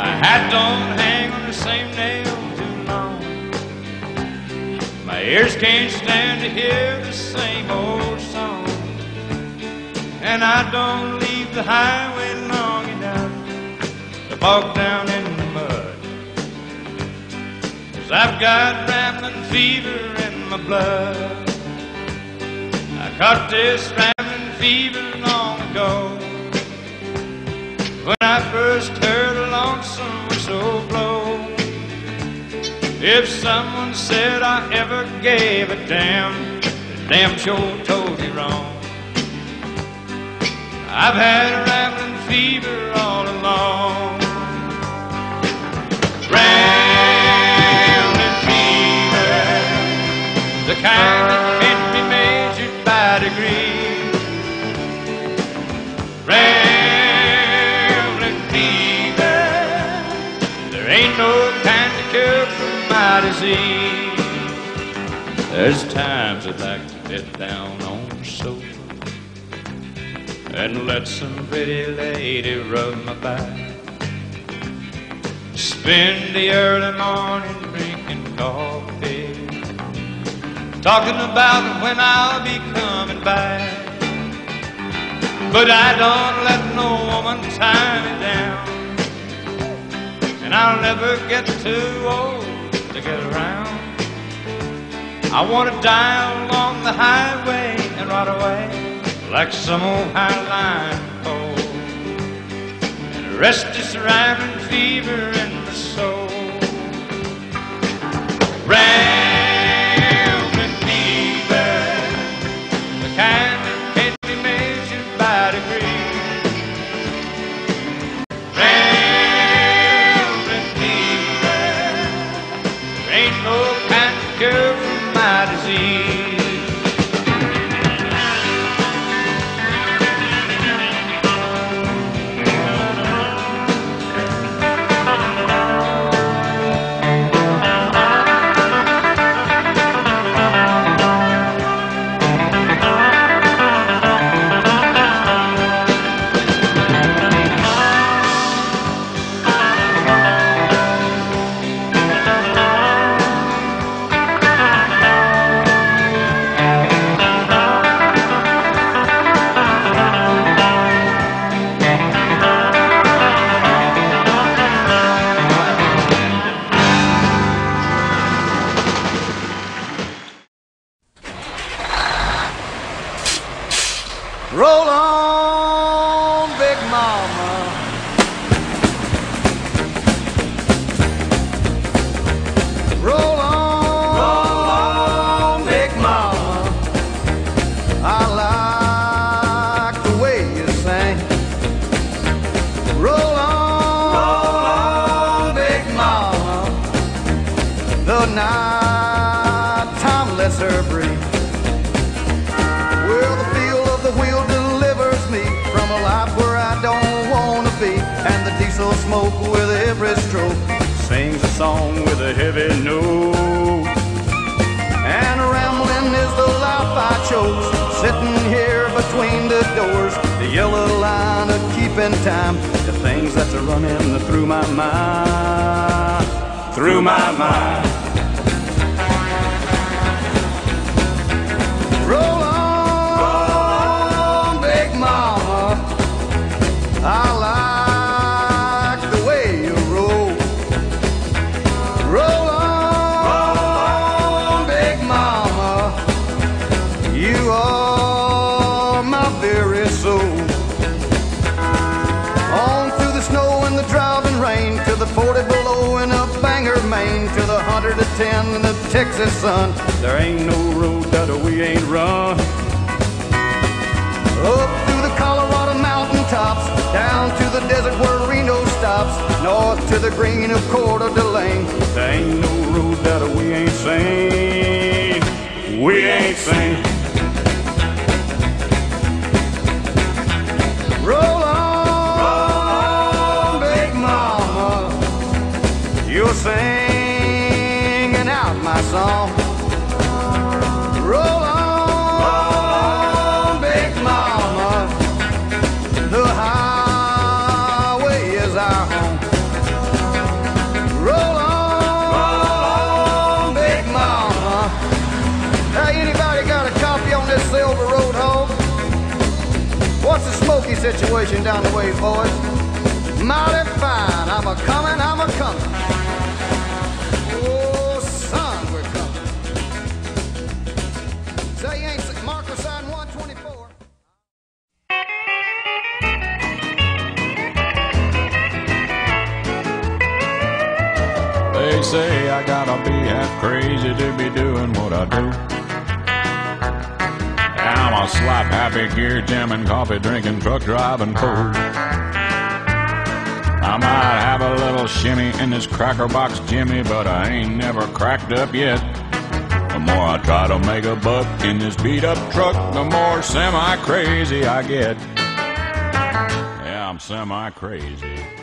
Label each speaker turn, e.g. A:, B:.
A: My hat don't hang on the same nail too long. My ears can't stand to hear the same old song. And I don't leave the highway long enough to walk down in the mud. 'Cause I've got rambling fever in my blood. I caught this rambling fever long ago, when I first heard a lonesome whistle blow. If someone said I ever gave a damn, the damn sure told me wrong. I've had a rambling fever all along. Rambling fever, the kind that can't be measured by degrees. Rambling fever, there ain't no kind of cure for my disease. There's times I'd like to get down on the sofa and let some pretty lady rub my back. Spend the early morning drinking coffee, talking about when I'll be coming back. But I don't let no woman tie me down, and I'll never get too old to get around. I want to die along the highway and ride away like some old highline pole, and rest this rambling fever in my soul. Rambling fever, the kind that can't be measured by degrees. Rambling fever, there ain't no kind of cure for my disease.
B: Roll on, Big Mama. Roll on, Big Mama. I like the way you sing. Roll on, Big Mama. The night time lets her breathe. Well, the feel of the wheel delivers me from a life where I don't want to be. And the diesel smoke with every stroke sings a song with a heavy note. And rambling is the life I chose, sitting here between the doors, the yellow line of keeping time, the things that's running through my mind, through my mind. Roll on, Big Mama. I like the way you roll. Roll on, Big Mama. You are my very soul. On through the snow and the driving rain, to the 40 below in a Bangor, Maine, to the 110 in the Texas sun. There ain't no road that we ain't run. Up through the Colorado mountain tops, down to the desert where Reno stops, north to the green of Coeur d'Alene. There ain't no road that we ain't seen. We ain't seen. Roll on, Big Mama. You're singing out my song. Roll on, Big Mama. The highway is our home. situation down the way, boys. Mighty fine. I'm a-comin', I'm a-comin'. Oh, son, we're coming. Say you ain't Marker sign 124.
C: They say I gotta be half crazy to be doing what I do. I'm a slap happy, gear jamming, coffee drinking, truck driving fool. I might have a little shimmy in this cracker box Jimmy, but I ain't never cracked up yet. The more I try to make a buck in this beat up truck, the more semi crazy I get. Yeah, I'm semi crazy.